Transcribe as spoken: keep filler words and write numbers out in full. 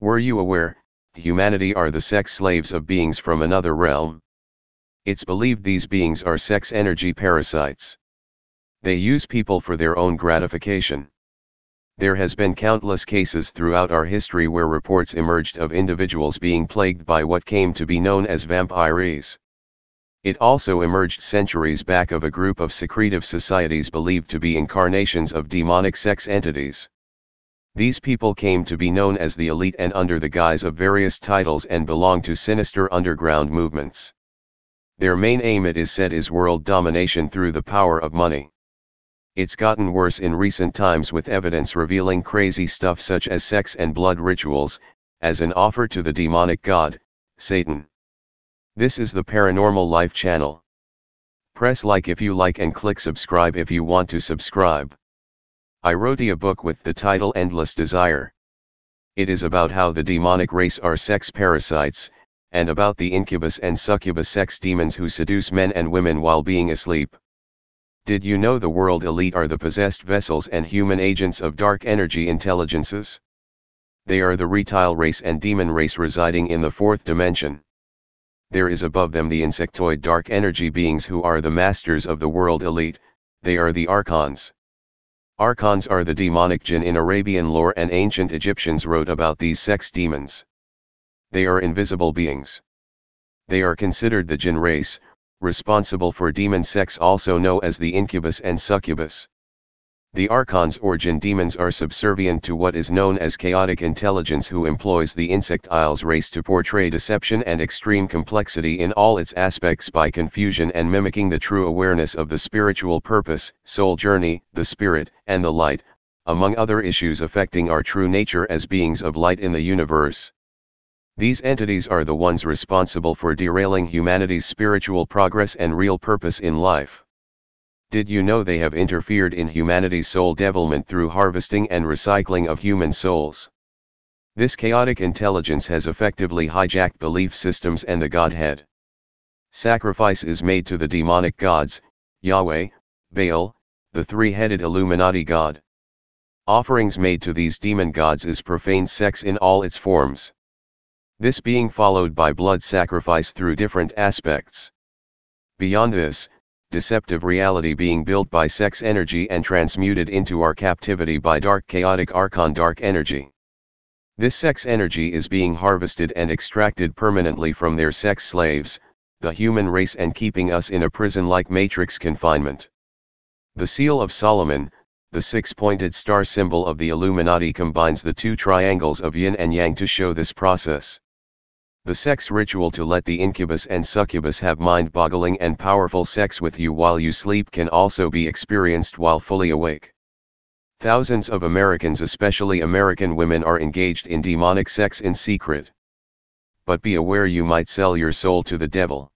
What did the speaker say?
Were you aware, humanity are the sex slaves of beings from another realm? It's believed these beings are sex energy parasites. They use people for their own gratification. There has been countless cases throughout our history where reports emerged of individuals being plagued by what came to be known as vampires. It also emerged centuries back of a group of secretive societies believed to be incarnations of demonic sex entities. These people came to be known as the elite and under the guise of various titles and belong to sinister underground movements. Their main aim, it is said, is world domination through the power of money. It's gotten worse in recent times with evidence revealing crazy stuff such as sex and blood rituals, as an offer to the demonic god, Satan. This is the Paranormal Life channel. Press like if you like and click subscribe if you want to subscribe. I wrote a book with the title Endless Desire. It is about how the demonic race are sex parasites, and about the incubus and succubus sex demons who seduce men and women while being asleep. Did you know the world elite are the possessed vessels and human agents of dark energy intelligences? They are the reptile race and demon race residing in the fourth dimension. There is above them the insectoid dark energy beings who are the masters of the world elite. They are the archons. Archons are the demonic jinn in Arabian lore, and ancient Egyptians wrote about these sex demons. They are invisible beings. They are considered the jinn race, responsible for demon sex, also known as the incubus and succubus. The archons or jinn demons are subservient to what is known as chaotic intelligence, who employs the insectiles race to portray deception and extreme complexity in all its aspects by confusion and mimicking the true awareness of the spiritual purpose, soul journey, the spirit, and the light, among other issues affecting our true nature as beings of light in the universe. These entities are the ones responsible for derailing humanity's spiritual progress and real purpose in life. Did you know they have interfered in humanity's soul devilment through harvesting and recycling of human souls? This chaotic intelligence has effectively hijacked belief systems and the Godhead. Sacrifice is made to the demonic gods, Yahweh, Baal, the three-headed Illuminati god. Offerings made to these demon gods is profane sex in all its forms. This being followed by blood sacrifice through different aspects. Beyond this, deceptive reality being built by sex energy and transmuted into our captivity by dark chaotic archon dark energy. This sex energy is being harvested and extracted permanently from their sex slaves, the human race, and keeping us in a prison-like matrix confinement. The Seal of Solomon, the six-pointed star symbol of the Illuminati, combines the two triangles of yin and yang to show this process. The sex ritual to let the incubus and succubus have mind-boggling and powerful sex with you while you sleep can also be experienced while fully awake. Thousands of Americans, especially American women, are engaged in demonic sex in secret. But be aware, you might sell your soul to the devil.